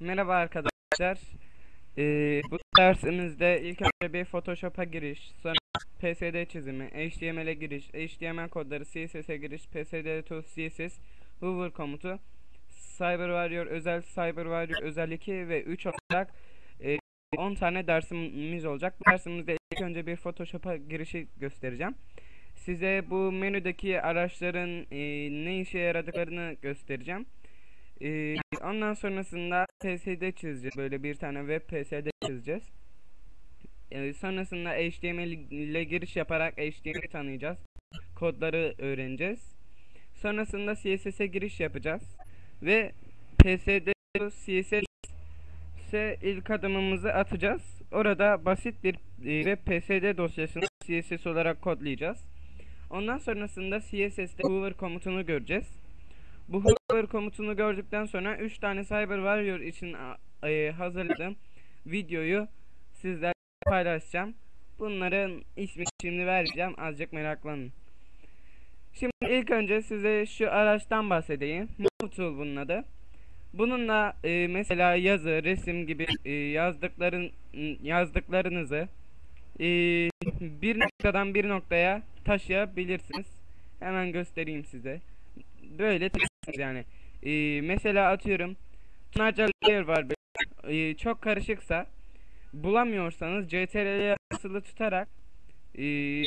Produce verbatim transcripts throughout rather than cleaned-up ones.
Merhaba arkadaşlar. Ee, bu dersimizde ilk önce bir Photoshop'a giriş, sonra P S D çizimi, H T M L'e giriş, H T M L kodları, C S S'e giriş, P S D Tools, C S S, Hover komutu, CyberWarrior özel, CyberWarrior özel iki ve üç olarak e, on tane dersimiz olacak. Bu dersimizde ilk önce bir Photoshop'a girişi göstereceğim. Size bu menüdeki araçların e, ne işe yaradıklarını göstereceğim. Ee, ondan sonrasında P S D çizeceğiz. Böyle bir tane web P S D çizeceğiz. Ee, sonrasında H T M L ile giriş yaparak H T M L'yi tanıyacağız. Kodları öğreneceğiz. Sonrasında C S S'e giriş yapacağız. Ve P S D C S S'e ilk adımımızı atacağız. Orada basit bir e, web P S D dosyasını C S S olarak kodlayacağız. Ondan sonrasında C S S'te hover komutunu göreceğiz. Bu hover komutunu gördükten sonra üç tane CyberWarrior için e, hazırladığım videoyu sizlerle paylaşacağım. Bunların ismini şimdi vereceğim. Azıcık meraklanın. Şimdi ilk önce size şu araçtan bahsedeyim. Move Tool bunun adı. Bununla e, mesela yazı, resim gibi e, yazdıkların yazdıklarınızı e, bir noktadan bir noktaya taşıyabilirsiniz. Hemen göstereyim size. Böyle taşırsınız yani. Ee, mesela atıyorum tonlarca layer var böyle. Ee, çok karışıksa bulamıyorsanız C T R L'ye basılı tutarak ee,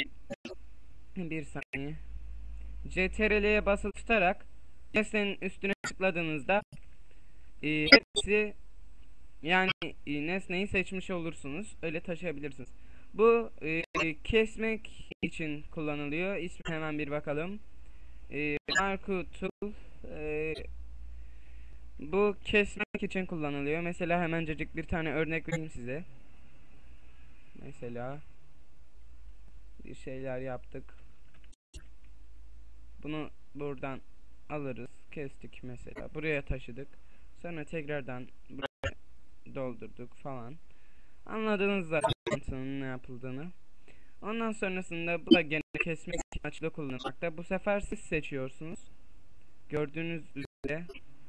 bir saniye C T R L'ye basılı tutarak nesnenin üstüne tıkladığınızda ee, hepsi yani e, nesneyi seçmiş olursunuz. Öyle taşıyabilirsiniz. Bu e, kesmek için kullanılıyor. İsmi hemen bir bakalım. E, Marku Tool e, bu kesmek için kullanılıyor. Mesela hemencecik bir tane örnek vereyim size. Mesela bir şeyler yaptık. Bunu buradan alırız. Kestik mesela. Buraya taşıdık. Sonra tekrardan buraya doldurduk falan. Anladınız zaten ne yapıldığını. Ondan sonrasında bu da gene kesmek amaçlı kullanılmakta. Bu sefer siz seçiyorsunuz. Gördüğünüz üzere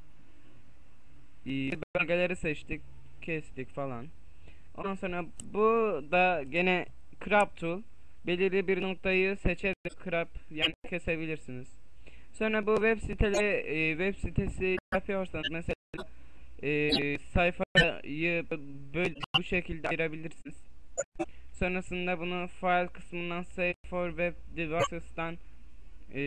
bölgeleri seçtik, kestik falan. Ondan sonra bu da gene crop tool. Belirli bir noktayı seçerek crop yani kesebilirsiniz. Sonra bu web siteleri e, web sitesi yapıyorsanız mesela e, sayfayı böyle bu şekilde ayırabilirsiniz. Sonrasında bunu file kısmından save for web devices'tan e,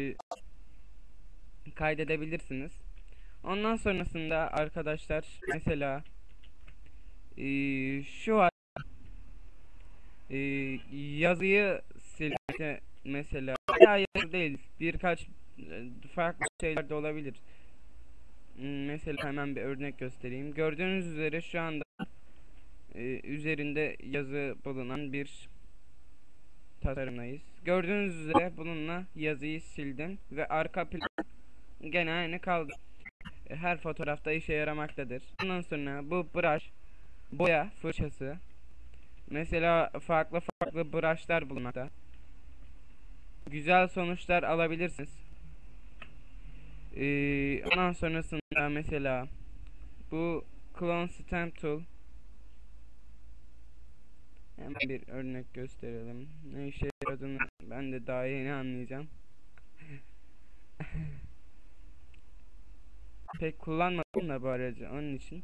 kaydedebilirsiniz. Ondan sonrasında arkadaşlar mesela e, şu var e, yazıyı silmekte mesela ya yazı değil birkaç e, farklı şeyler de olabilir. Mesela hemen bir örnek göstereyim. Gördüğünüz üzere şu anda e, üzerinde yazı bulunan bir tasarımdayız. Gördüğünüz üzere bununla yazıyı sildim ve arka plan gene aynı kaldı. Her fotoğrafta işe yaramaktadır. Ondan sonra bu brush, boya fırçası. Mesela farklı farklı brushlar bulunmakta. Güzel sonuçlar alabilirsiniz. Ee, ondan sonrasında mesela bu clone stamp tool. Hemen bir örnek gösterelim. Ne işe yaradığını ben de daha yeni anlayacağım. Pek kullanmadım da bu aracı onun için.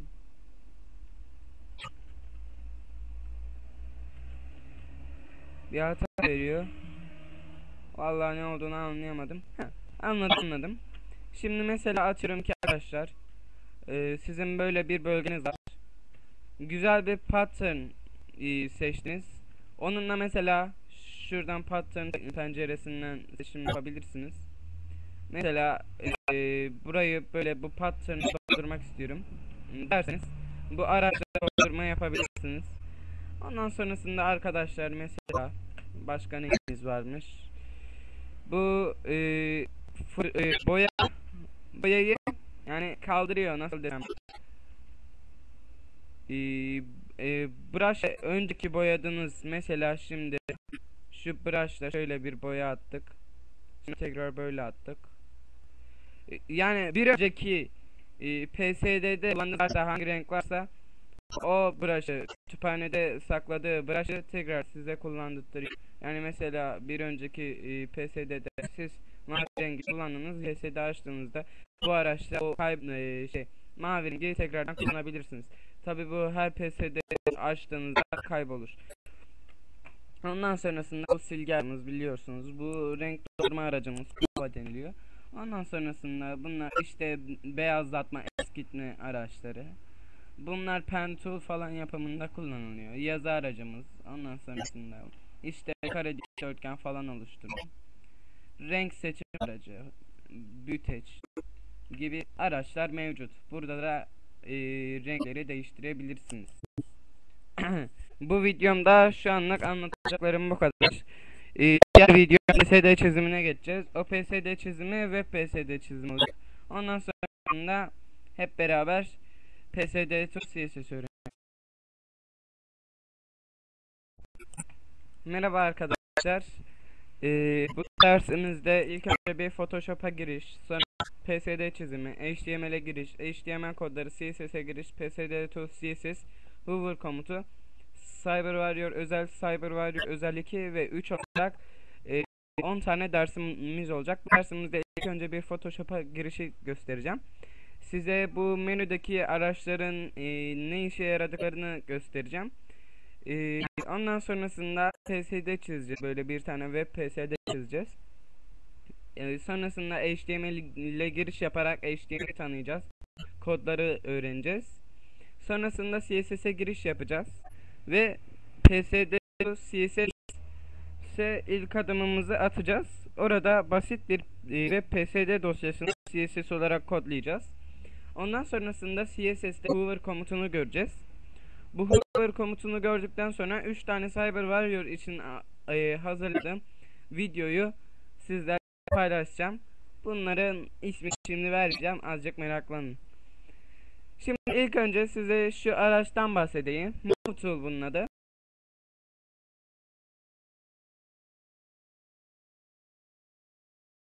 Bir hata veriyor. Vallahi ne olduğunu anlayamadım. Heh, anladım anladım. Şimdi mesela atıyorum ki arkadaşlar e, sizin böyle bir bölgeniz var. Güzel bir pattern e, seçtiniz. Onunla mesela şuradan pattern penceresinden seçim yapabilirsiniz. Mesela e, burayı böyle bu pattern'ı doldurmak istiyorum derseniz bu araçla doldurma yapabilirsiniz. Ondan sonrasında arkadaşlar mesela başka neyimiz varmış? Bu e, e, boya boyayı yani kaldırıyor nasıl desem. E, e, brush önceki boyadığınız mesela şimdi şu brushla şöyle bir boya attık. Şimdi tekrar böyle attık. E, yani bir önceki e, P S D'de kullandığı hangi renk varsa o brush'ı, kütüphanede sakladığı brush'ı tekrar size kullandırıyor. Yani mesela bir önceki e, P S D'de siz mavi rengi kullandınız, P S D açtığınızda bu araçta o kayb e, şey mavi rengi tekrardan kullanabilirsiniz. Tabi bu her P S D açtığınızda kaybolur. Ondan sonrasında bu silgilerimiz, biliyorsunuz, bu renk doldurma aracımız Kuva deniliyor. Ondan sonrasında bunlar işte beyazlatma, eskitme araçları. Bunlar pen tool falan yapımında kullanılıyor. Yazı aracımız. Ondan sonrasında işte kare, dikdörtgen falan oluşturuyor. Renk seçim aracı, büyüteç gibi araçlar mevcut. Burada da e, renkleri değiştirebilirsiniz. Bu videomda şu anlık anlatacaklarım bu kadar. Ee, diğer video P S D çizimine geçeceğiz. O P S D çizimi web P S D çizimi olacak. Ondan sonra hep beraber P S D to C S S öğreneceğiz. Merhaba arkadaşlar. Ee, bu dersimizde ilk önce bir Photoshop'a giriş, sonra P S D çizimi, H T M L'e giriş, H T M L kodları, C S S'e giriş, P S D to C S S, hover komutu, CyberWarrior özel, CyberWarrior özel iki ve üç olarak e, on tane dersimiz olacak. Bu dersimizde ilk önce bir Photoshop'a girişi göstereceğim. Size bu menüdeki araçların e, ne işe yaradıklarını göstereceğim. E, ondan sonrasında P S D çizeceğiz. Böyle bir tane web P S D çizeceğiz. E, sonrasında H T M L ile giriş yaparak H T M L'yi tanıyacağız. Kodları öğreneceğiz. Sonrasında C S S'e giriş yapacağız. Ve P S D C S S'e ilk adımımızı atacağız. Orada basit bir e, web P S D dosyasını C S S olarak kodlayacağız. Ondan sonrasında C S S'te hover komutunu göreceğiz. Bu hover komutunu gördükten sonra üç tane CyberWarrior için e, hazırladığım videoyu sizlerle paylaşacağım. Bunların ismini şimdi vereceğim. Azıcık meraklanın. Şimdi ilk önce size şu araçtan bahsedeyim. Move Tool bunun adı.